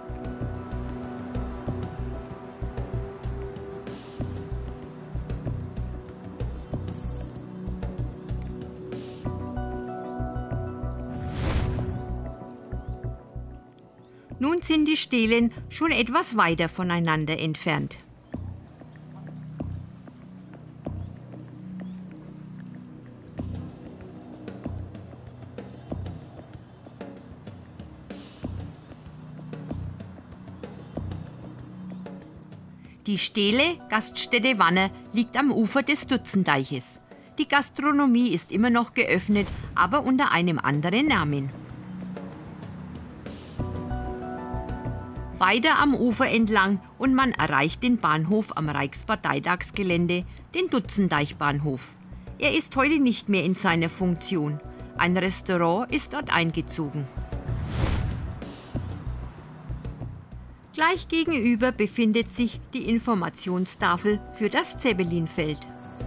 A: Nun sind die Stelen schon etwas weiter voneinander entfernt. Die Stele Gaststätte Wanner liegt am Ufer des Dutzendeiches. Die Gastronomie ist immer noch geöffnet, aber unter einem anderen Namen. Weiter am Ufer entlang und man erreicht den Bahnhof am Reichsparteitagsgelände, den Dutzendeichbahnhof. Er ist heute nicht mehr in seiner Funktion. Ein Restaurant ist dort eingezogen. Gleich gegenüber befindet sich die Informationstafel für das Zeppelinfeld.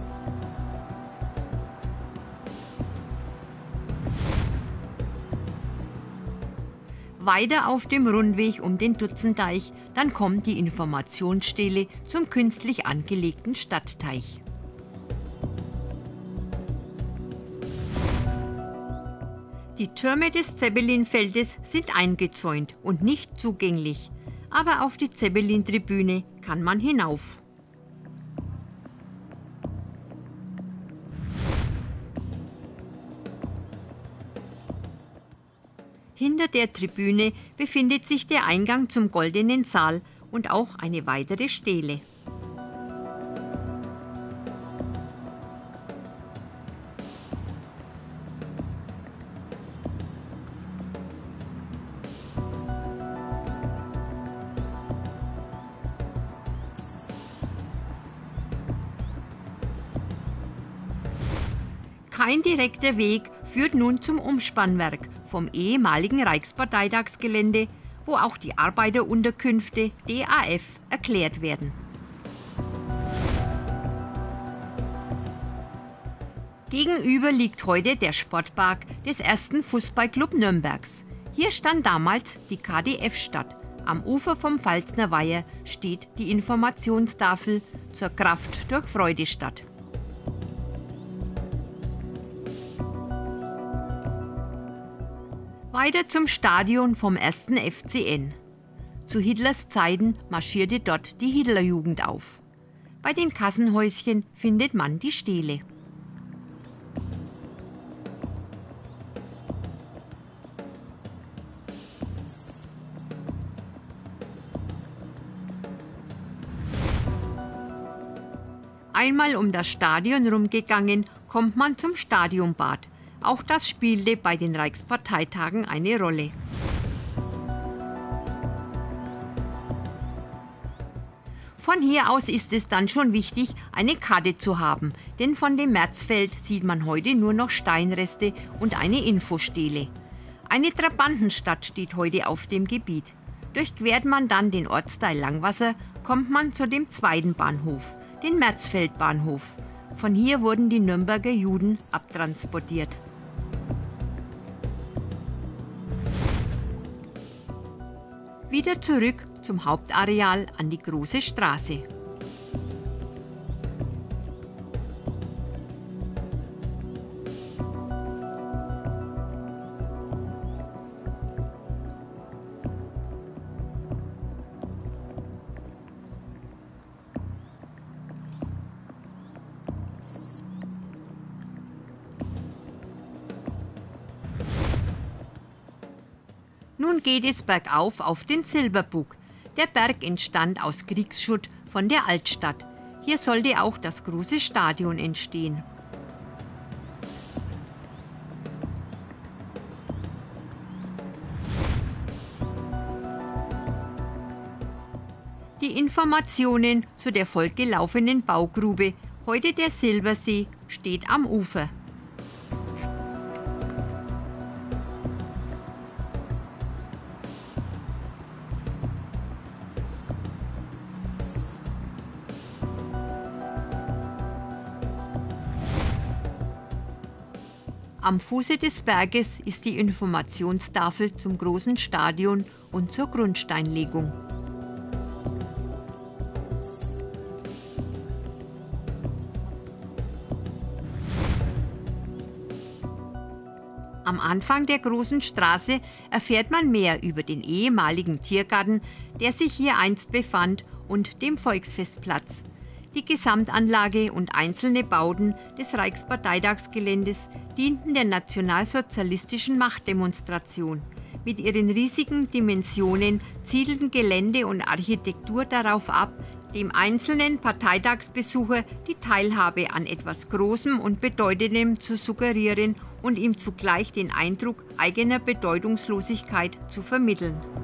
A: Weiter auf dem Rundweg um den Dutzendeich, dann kommt die Informationsstele zum künstlich angelegten Stadtteich. Die Türme des Zeppelinfeldes sind eingezäunt und nicht zugänglich, aber auf die Zeppelin-Tribüne kann man hinauf. Hinter der Tribüne befindet sich der Eingang zum Goldenen Saal und auch eine weitere Stele. Kein direkter Weg führt nun zum Umspannwerk vom ehemaligen Reichsparteitagsgelände, wo auch die Arbeiterunterkünfte D A F erklärt werden. Gegenüber liegt heute der Sportpark des ersten Fußballclub Nürnbergs. Hier stand damals die K D F-Stadt. Am Ufer vom Pfalzner Weiher steht die Informationstafel zur Kraft durch Freude statt. Weiter zum Stadion vom ersten F C N. Zu Hitlers Zeiten marschierte dort die Hitlerjugend auf. Bei den Kassenhäuschen findet man die Stele. Einmal um das Stadion rumgegangen, kommt man zum Stadionbad. Auch das spielte bei den Reichsparteitagen eine Rolle. Von hier aus ist es dann schon wichtig, eine Karte zu haben, denn von dem Märzfeld sieht man heute nur noch Steinreste und eine Infostele. Eine Trabantenstadt steht heute auf dem Gebiet. Durchquert man dann den Ortsteil Langwasser, kommt man zu dem zweiten Bahnhof, den Märzfeldbahnhof. Von hier wurden die Nürnberger Juden abtransportiert. Wieder zurück zum Hauptareal an die Große Straße. Nun geht es bergauf auf den Silberbug. Der Berg entstand aus Kriegsschutt von der Altstadt. Hier sollte auch das große Stadion entstehen. Die Informationen zu der fortgelaufenen Baugrube, heute der Silbersee, steht am Ufer. Am Fuße des Berges ist die Informationstafel zum großen Stadion und zur Grundsteinlegung. Am Anfang der großen Straße erfährt man mehr über den ehemaligen Tiergarten, der sich hier einst befand, und dem Volksfestplatz. Die Gesamtanlage und einzelne Bauten des Reichsparteitagsgeländes dienten der nationalsozialistischen Machtdemonstration. Mit ihren riesigen Dimensionen zielten Gelände und Architektur darauf ab, dem einzelnen Parteitagsbesucher die Teilhabe an etwas Großem und Bedeutendem zu suggerieren und ihm zugleich den Eindruck eigener Bedeutungslosigkeit zu vermitteln.